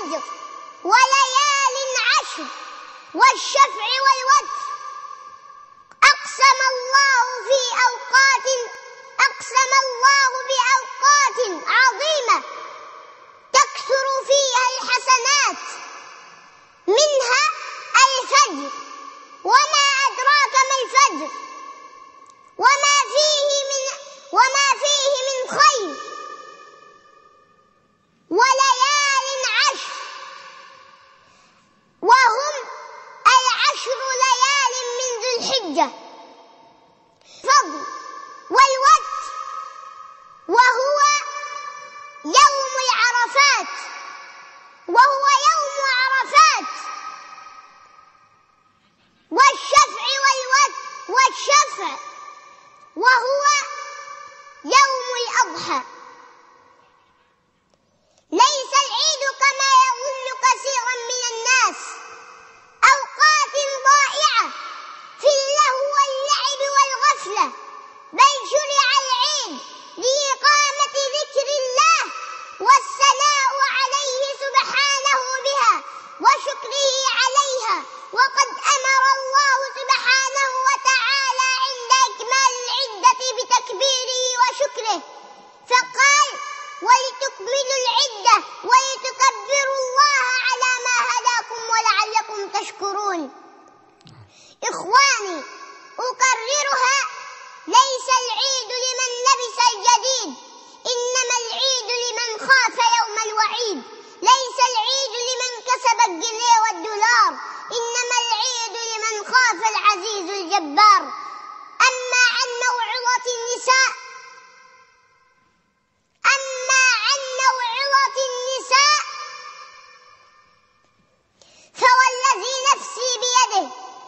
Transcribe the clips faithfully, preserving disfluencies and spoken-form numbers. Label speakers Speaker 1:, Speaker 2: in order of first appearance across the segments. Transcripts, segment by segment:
Speaker 1: والفجر وليال عشر والشفع والوتر. أقسم الله في أوقات أقسم الله بأوقات عظيمة تكثر فيها الحسنات، منها الفجر. وما أدراك ما الفجر وما فيه من وما فيه من خير. وليال عشر، وهم العشر ليال من ذي الحجة. فضل والوتر وهو يوم العرفات وهو يوم عرفات. والشفع والوتر والشفع وهو يوم الأضحى. ليس العيد كما يظن كثير من الناس أوقات ضائعة في اللهو واللعب والغفلة، بل شرع العيد لإقامة ذكر الله والثناء عليه سبحانه بها وشكره عليها. وقد أمر الله سبحانه وتعالى عند إكمال العدة بتكبيره وشكره، فقال: ولتكملوا العدة ولتكبروا الله على ما هداكم ولعلكم تشكرون. إخواني، أكررها: ليس العيد لمن لبس الجديد، إنما العيد لمن خاف يوم الوعيد. ليس العيد لمن كسب الجنيه والدولار، إنما العيد لمن خاف العزيز الجبار. أما عن موعظة النساء أما عن موعظة النساء فوالذي نفسي بيده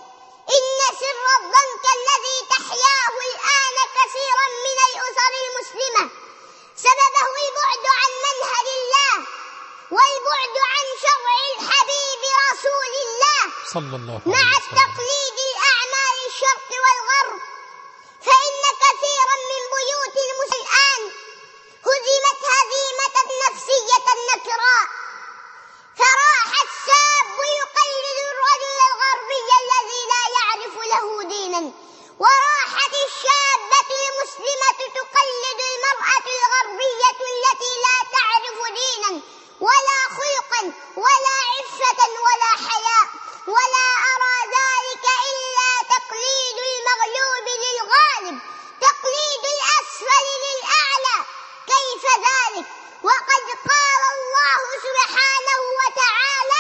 Speaker 1: إن سر الضنك الذي تحياه الآن كثيرا من الأسر المسلمة سببه البعد عن منهج الله والبعد عن شرع الحبيب رسول الله
Speaker 2: صلى الله عليه
Speaker 1: مع
Speaker 2: وسلم.
Speaker 1: التقليد الأعمال الشرق والغرب. فإن كثيرا من بيوت المسلمين الآن هزمت هزيمة نفسية نكراء، فراح الشاب يقلد الرجل الغربي الذي لا يعرف له دينا، وراحت الشابة المسلمة تقلد المرأة الغربية التي لا تعرف دينا ولا خلقا ولا عفة ولا حياء. ولا أرى ذلك إلا تقليد المغلوب للغالب، تقليد الأسفل للأعلى. كيف ذلك وقد قال الله سبحانه وتعالى: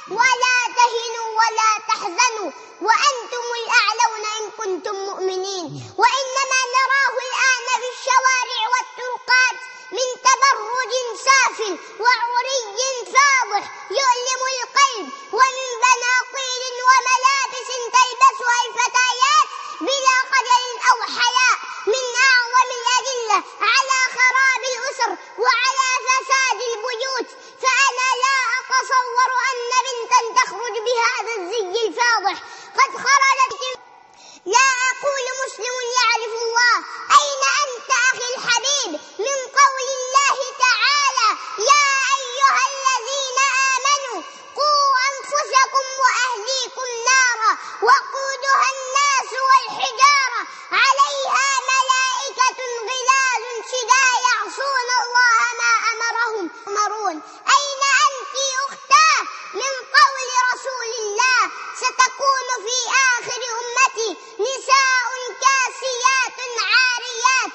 Speaker 1: ولا تهنوا ولا تحزنوا وأنتم الأعلون إن كنتم مؤمنين. وإنما نراه الآن في الشوارع والطرقات من تبرج سافل وعري فاضح يؤلم القلب، ومن بناطيل وملابس تلبسها الفتيات بلا خجل أو حياء، من أعظم الأدلة على خراب الأسر وعلى فساد البيوت. فأنا لا أتصور أن بنتا تخرج بهذا الزي الفاضح قد خرجت. لا أقول مسلم يعرف الله، أين أنت أخي الحبيب من قول الله تعالى: يا أيها الذين آمنوا قوا أنفسكم وأهليكم نارا وقودها الناس والحجارة عليها ملائكة غلاظ شداد يعصون الله ما أمرهم يأمرون. أين أنت أختاه من قول رسول الله: ستكون في آخر أمتي نساء كاسيات عاريات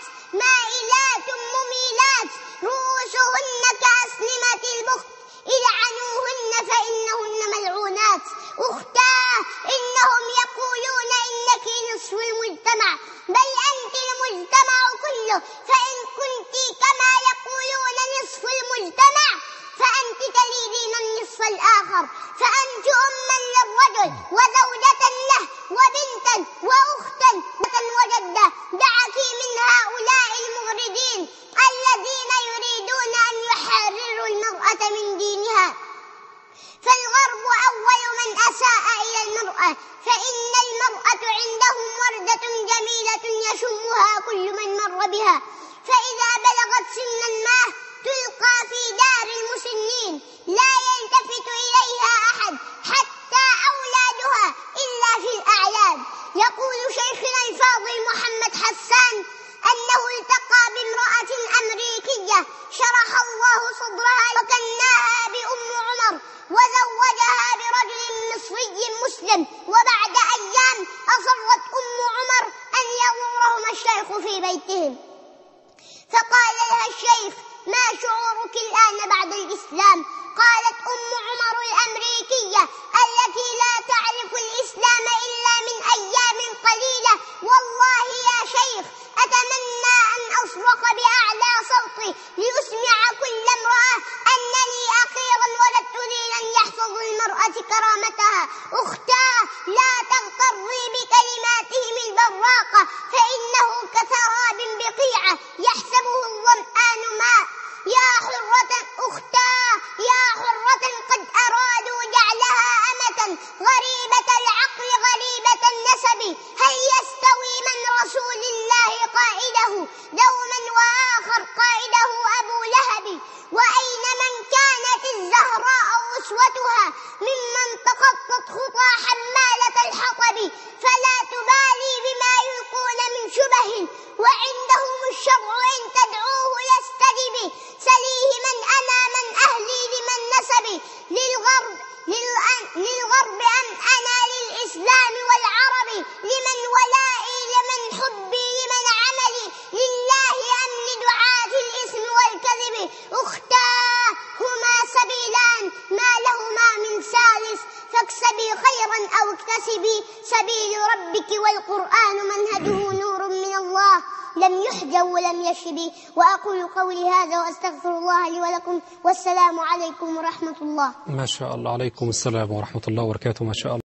Speaker 1: مائلات مميلات رؤوسهن كأسنمة البخت العنوهن فإنهن ملعونات. أختاه، إنهم يقولون إنك نصف المجتمع، بل أنت المجتمع كله. فإن كنت كما يقولون نصف المجتمع فأنت تليدين النصف الآخر، فأنت أما للرجل وزوجة له وبنتا وأختا وجدة. دعك من هؤلاء المغردين الذين يريدون أن يحرروا المرأة من دينها. فالغرب أول من أساء إلى المرأة، فإن المرأة عندهم وردة جميلة يشمها كل من مر بها، فإذا بلغت سنا ما تلقى في دار المسنين لا يلتفت وزوجها برجل مصري مسلم، وبعد أيام أصرت أم عمر أن يزورهما الشيخ في بيتهم، فقال لها الشيخ: ما شعورك الآن بعد الإسلام؟ قالت أم عمر الأمريكية التي لا تعرف الإسلام إلا من أيام قليلة: والله يا شيخ أتمنى أن أصرخ بأعلى صوتي لأسمع كل امرأة أنني أخيرا ولدت دينا يحفظ المرأة كرامتها. أختاه، لا تغتري بكلماتهم البراقة، فإنه كسراب بقيعة يحسبه الظمآن ماء. يا حرة أختاه، يا حرة قد أرادوا جعلها أمة غريبة العقل غريبة النسب. هل يستوي من رسول الله قائده دوما وآخر قائده أبو لهب؟ وأين من كانت الزهراء أسوتها ممن تخطت خطى حمالة الحطب؟ فلا تبالي بما يلقون من شبه، وعندهم الشرع إن تدعوه يستجب. سليه من أنا من أهلي لمن نسبي، للغرب للغرب أم أنا للإسلام والعرب؟ لمن ولائي لمن حبي لمن عملي؟ لله أم لدعاة الإثم والكذب؟ أختاه، هما سبيلان ما لهما من ثالث، فاكسبي خيرا أو اكتسبي سبيل ربك، والقرآن منهجه نور من الله لم يحجب ولم يشب. وأقول قولي هذا وأستغفر الله لي ولكم، والسلام عليكم ورحمة الله.
Speaker 2: ما شاء الله. عليكم السلام ورحمة الله وبركاته. ما شاء الله.